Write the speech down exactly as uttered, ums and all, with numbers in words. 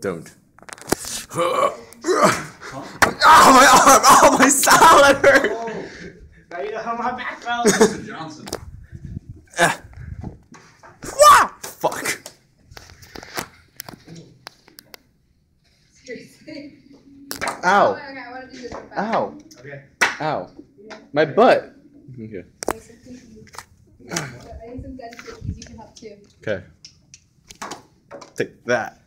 Don't. Oh, my arm! Oh, my salad hurt! Oh, now you know how my back felt. Mister Johnson. Uh. Wah! Fuck. Seriously. Ow. Okay, I want to do this real fast. Ow. Okay. Ow. My butt. Okay. I need some cookies. I need some gun cookies. You can help too. Okay. Take that.